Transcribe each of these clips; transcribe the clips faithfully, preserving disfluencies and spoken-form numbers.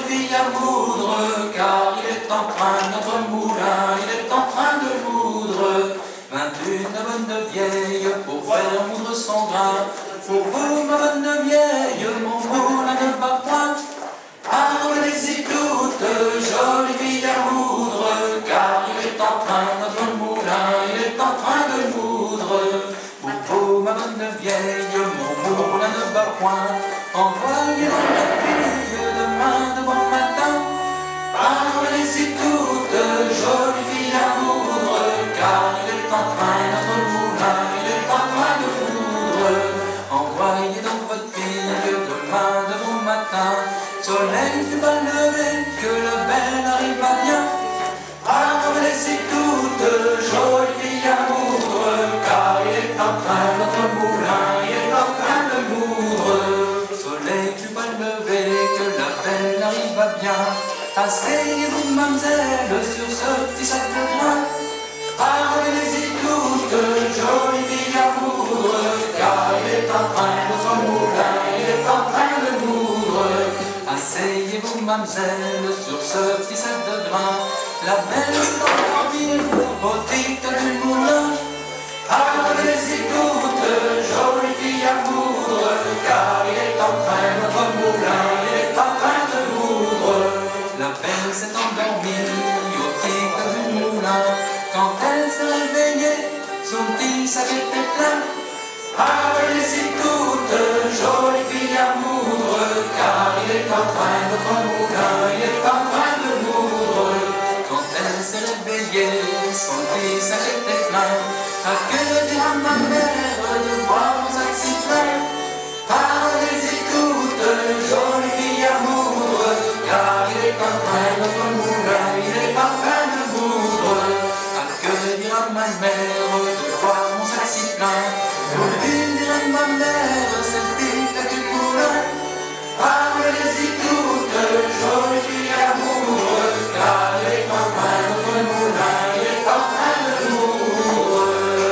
fille à moudre, car il est en train, notre moulin, il est en train de moudre. Vingt une bonne vieille pour faire moudre son grain. Pour vous, ma bonne vieille, mon moulin ne bat point. Parlez-y toutes, jolie fille à moudre, car il est en train, notre moulin, il est en train de moudre. Pour vous, ma bonne vieille, mon moulin ne bat point. Envoyez donc la fille demain de bon matin. Parlez-y toutes, jolie fille à moudre, car il est en train, notre moulin, il est en train de moudre. Envoyez donc votre fille demain de bon matin. Soleil fut pas levé, que la belle arrive à bien. Parlez-y toutes, jolie fille à moudre, car il est en train, notre moulin, il est en train de moudre. Soleil fut pas levé, que la belle arrive à bien. Asseyez-vous, mademoiselle, sur ce petit sac de grain. Parlez-y toutes, jolie fille à moudre, car il est en train, notre moulin, il est en train de moudre. Asseyez-vous, mademoiselle, sur ce petit sac de grain. La belle s'est endormie au tic du moulin. Parlez-y toutes, jolie fille à moudre, car il est en train, notre moulin, il est en train de moudre. La belle s'est endormie au tic du moulin. Quand elle s'est réveillée, son petit sac était plein. Parlez-y toutes, jolie fille à moudre, car il est en train, notre moulin, il est en train de moudre. Quand elle s'est réveillée, son petit sac était plein. À que dira ma mère de voir mon sac si plein? Parlez-y toutes, jolie fille à moudre, car il est en train, notre moulin, il est en train de moudre. À que dira ma mère de voir mon sac si plein? Pour lui dirait ma mère, c'est le tic du moulin. Parlez-y toutes, jolie fille à moudre, car il est en train, notre moulin, il est en train de moudre.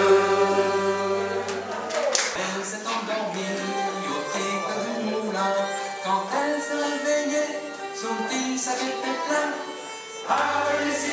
Elle s'est endormie au tic du moulin. Quand elle s'est réveillée, son petit sac était plein. Parlez-y